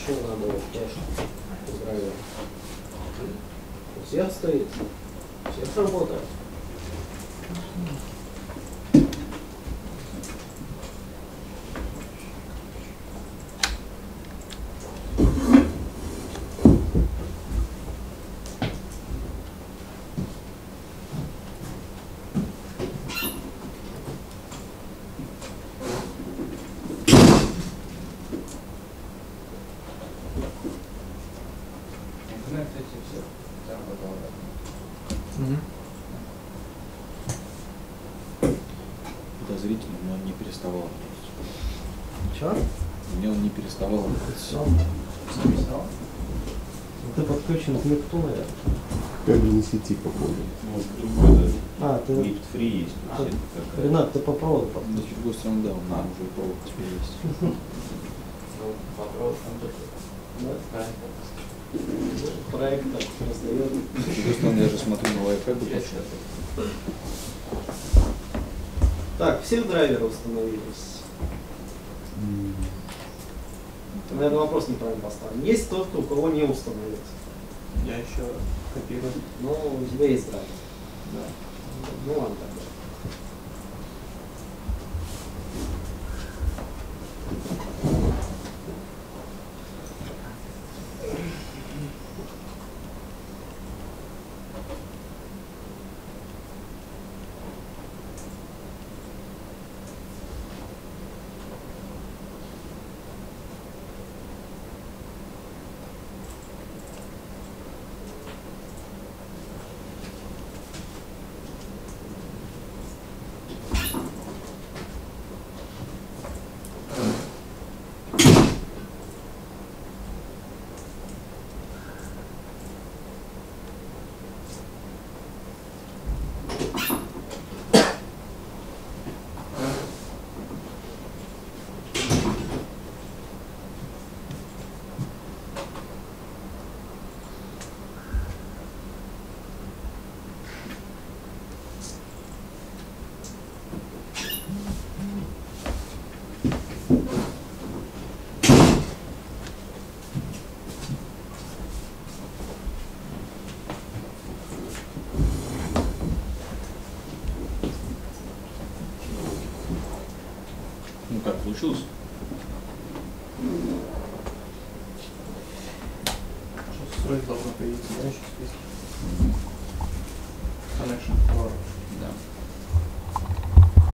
еще надо вот тоже драйвер. У всех стоит, у всех работает. Подозрительно, но он не переставал. Чего? Мне он не переставал. Ты подключен к лифту, наверное. Кабельной сети по поводу. Ну, другой, А, ты... лифт фри есть. Ренат, ты по проводу Да, подключен. с другой стороны, да, у нас уже провод теперь есть. Ну, по проводу там да? Проектор раздает. С другой стороны, я же смотрю на Wi-Fi. Так, все драйверы установились. Наверное, вопрос неправильно поставлен. Есть тот, у кого не установился? Я еще копирую. Ну, у тебя есть драйвер. Да. Ну ладно тогда. Ну как, получилось? Строй должна появиться, да, еще?